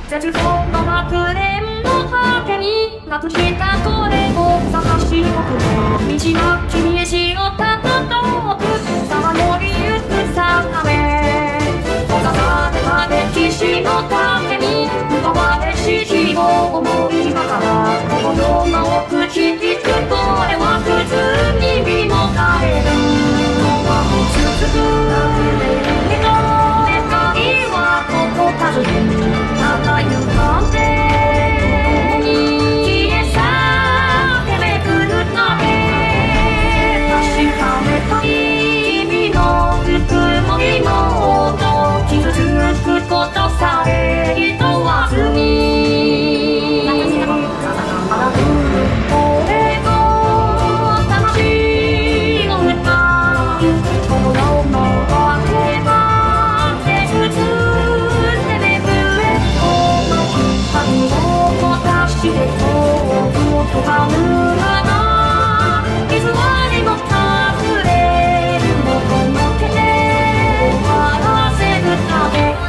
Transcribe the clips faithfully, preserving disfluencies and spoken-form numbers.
絶望の楽園の果てになくしたこれを探し求め道が君へしをたく遠くさまよりゆくさため閉ざされた歴史の盾に奪われし日を思いながらこの世の奥引きつくこれは普通に見もたれる続く人の願いはここ数にただゆかんでに消え去ってめくるため確かめたい君のぬくもりの音傷つくことさえいとわずに私がささがまだ来る俺の魂の歌この世の果てまで包んでめくれこの光をもたして遠くとかぬがな偽りの隠れるもこの手で終わらせるため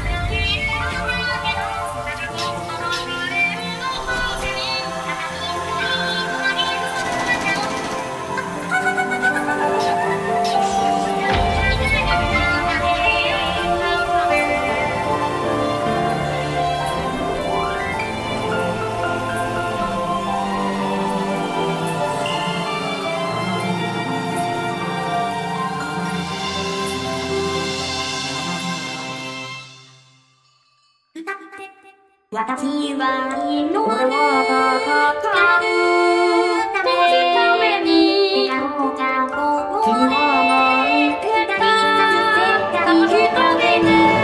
私は祈る俺は戦うために君は泣いてた生きために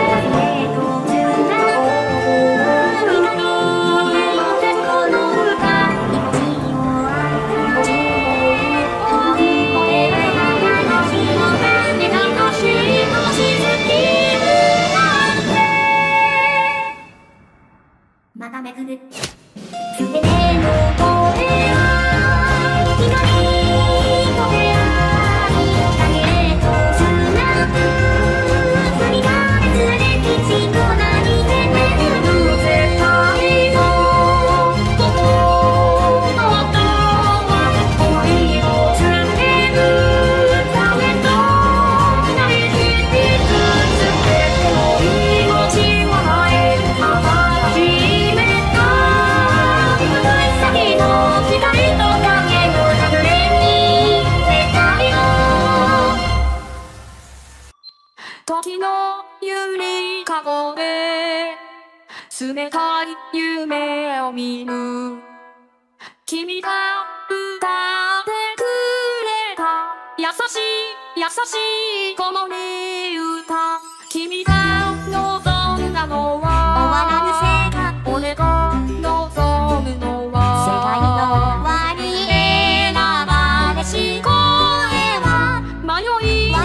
まためくるすべての声は光と出会い影と砂振り返す歴史となりてめる世界の心の音は思いをつけるためとなりひつすべての命はない新しい時のゆりかごで冷たい夢を見る君が歌ってくれた優しい優しい子守歌君が望んだのは終わらぬ世界俺が望むのは世界の終わり選ばれし声は迷い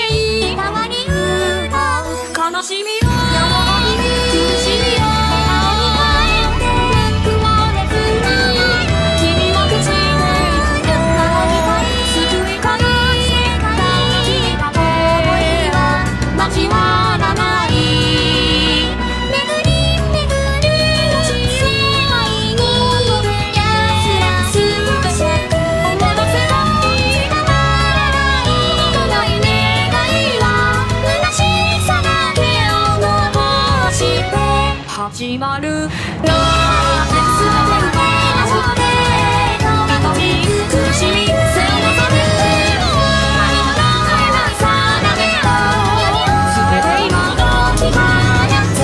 悲しみを苦しみを顔に変えて報われずに君は口で言う顔に変え救いかい大事な想いは交わらない巡り巡る世界にやすらすべて思わせない伝わらないこの願いは虚しさが始まるなぜ全て受けなして愛しい苦しみ背負わされて何も考えないさだけだ全て今時が夏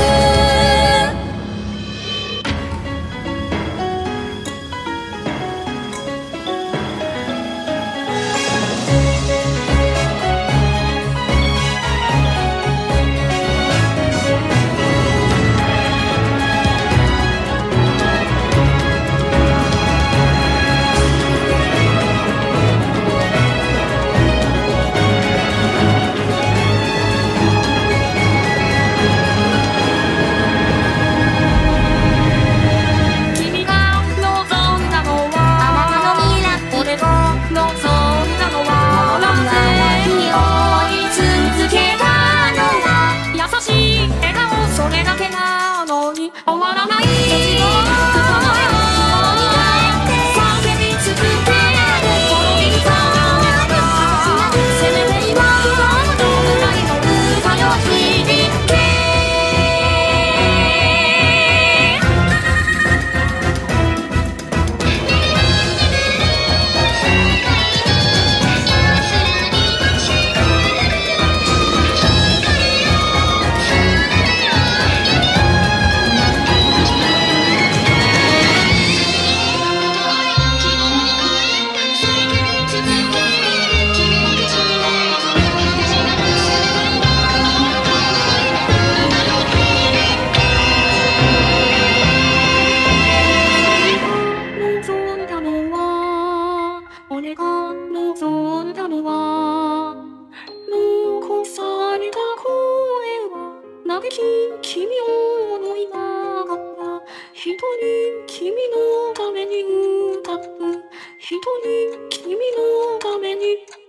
君を思いながら一人君のために歌う一人君のために